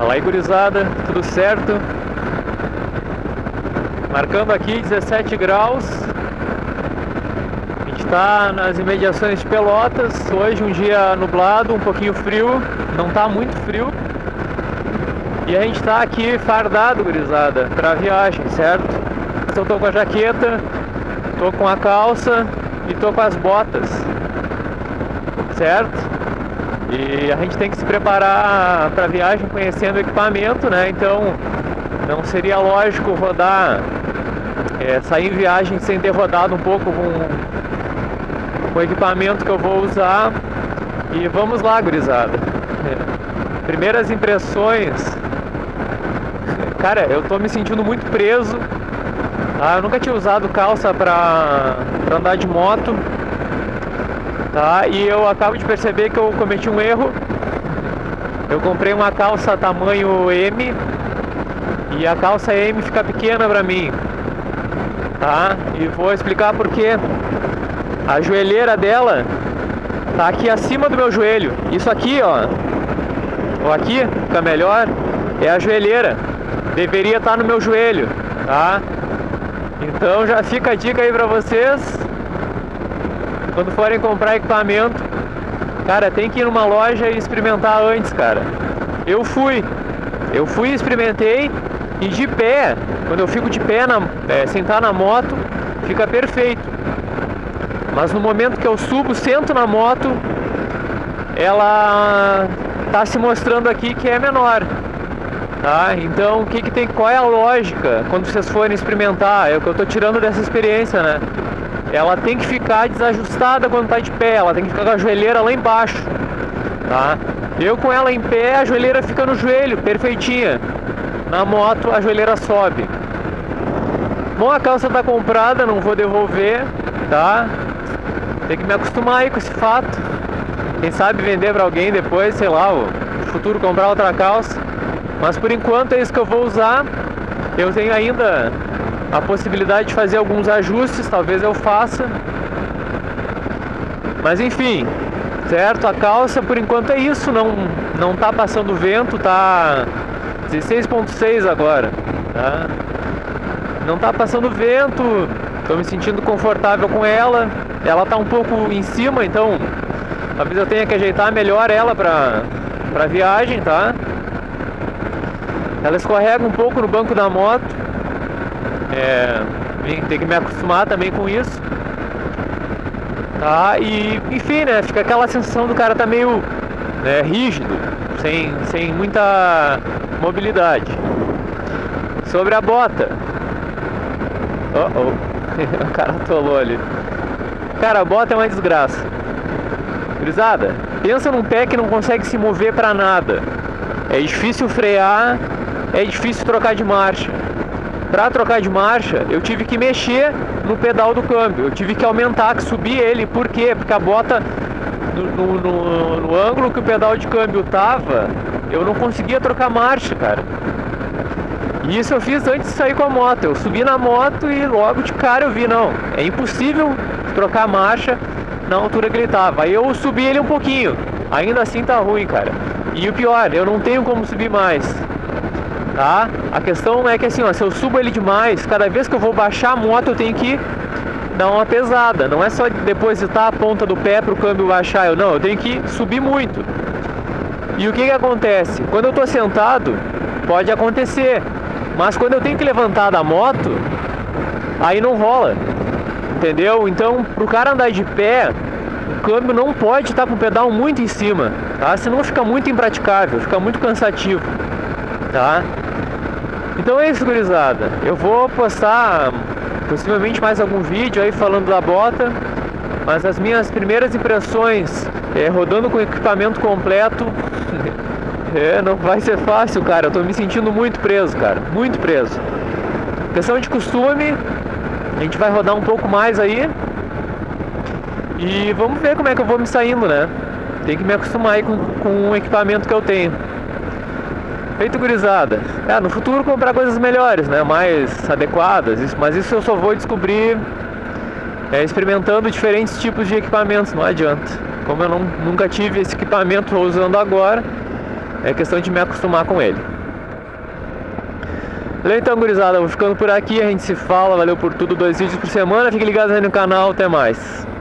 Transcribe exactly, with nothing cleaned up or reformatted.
Fala aí, gurizada, tudo certo? Marcando aqui dezessete graus. A gente está nas imediações de Pelotas. Hoje um dia nublado, um pouquinho frio. Não está muito frio. E a gente está aqui fardado, gurizada, para a viagem, certo? Então eu tô com a jaqueta, tô com a calça e tô com as botas, certo? E a gente tem que se preparar para a viagem conhecendo o equipamento, né? Então não seria lógico rodar, é, sair em viagem sem ter rodado um pouco com, com o equipamento que eu vou usar. E vamos lá, gurizada. É, primeiras impressões. Cara, eu tô me sentindo muito preso. Ah, eu nunca tinha usado calça pra, pra andar de moto. Tá? E eu acabo de perceber que eu cometi um erro. Eu comprei uma calça tamanho M e a calça M fica pequena pra mim, tá? E vou explicar por quê. A joelheira dela tá aqui acima do meu joelho. Isso aqui, ó, ou aqui, fica melhor, é a joelheira. Deveria estar no meu joelho, tá? Então já fica a dica aí pra vocês. Quando forem comprar equipamento, cara, tem que ir numa loja e experimentar antes, cara. Eu fui, eu fui e experimentei, e de pé, quando eu fico de pé, na, é, sentar na moto, fica perfeito. Mas no momento que eu subo, sento na moto, ela tá se mostrando aqui que é menor, tá? Então, o que que tem, qual é a lógica quando vocês forem experimentar? É o que eu tô tirando dessa experiência, né? Ela tem que ficar desajustada quando tá de pé, ela tem que ficar com a joelheira lá embaixo, tá? Eu com ela em pé, a joelheira fica no joelho, perfeitinha. Na moto a joelheira sobe. Bom, a calça tá comprada, não vou devolver, tá? Tem que me acostumar aí com esse fato. Quem sabe vender pra alguém depois, sei lá, no futuro comprar outra calça. Mas por enquanto é isso que eu vou usar. Eu tenho ainda a possibilidade de fazer alguns ajustes, talvez eu faça. Mas enfim, certo? A calça por enquanto é isso, não, não tá passando vento, tá dezesseis ponto seis agora, tá? Não tá passando vento, tô me sentindo confortável com ela. Ela tá um pouco em cima, então talvez eu tenha que ajeitar melhor ela pra, pra viagem, tá? Ela escorrega um pouco no banco da moto. É, tem que me acostumar também com isso, tá? E enfim, né? Fica aquela sensação do cara tá meio, né, rígido, sem, sem muita mobilidade. Sobre a bota, oh, oh. O cara atolou ali. Cara, a bota é uma desgraça. Gurizada, pensa num pé que não consegue se mover pra nada. É difícil frear, é difícil trocar de marcha. Para trocar de marcha, eu tive que mexer no pedal do câmbio. Eu tive que aumentar, que subir ele. Por quê? Porque a bota, no, no, no, no ângulo que o pedal de câmbio tava, eu não conseguia trocar marcha, cara. E isso eu fiz antes de sair com a moto. Eu subi na moto e logo de cara eu vi, não, é impossível trocar marcha na altura que ele tava. Aí eu subi ele um pouquinho. Ainda assim tá ruim, cara. E o pior, eu não tenho como subir mais. Tá? A questão é que assim, ó, se eu subo ele demais, cada vez que eu vou baixar a moto eu tenho que dar uma pesada. Não é só depositar a ponta do pé para o câmbio baixar, eu não, eu tenho que subir muito. E o que que acontece? Quando eu tô sentado, pode acontecer, mas quando eu tenho que levantar da moto, aí não rola, entendeu? Então, pro cara andar de pé, o câmbio não pode estar com o pedal muito em cima, tá? Senão fica muito impraticável, fica muito cansativo, tá? Então é isso, gurizada. Eu vou postar possivelmente mais algum vídeo aí falando da bota, mas as minhas primeiras impressões é, rodando com o equipamento completo, é, não vai ser fácil, cara. Eu tô me sentindo muito preso, cara, muito preso. Questão de costume, a gente vai rodar um pouco mais aí e vamos ver como é que eu vou me saindo, né? Tem que me acostumar aí com, com o equipamento que eu tenho. Feito, gurizada. É, no futuro comprar coisas melhores, né? Mais adequadas. Isso, mas isso eu só vou descobrir é, experimentando diferentes tipos de equipamentos. Não adianta. Como eu não, nunca tive esse equipamento, estou usando agora, é questão de me acostumar com ele. Valeu então, gurizada, vou ficando por aqui, a gente se fala, valeu por tudo, dois vídeos por semana, fiquem ligados aí no canal, até mais.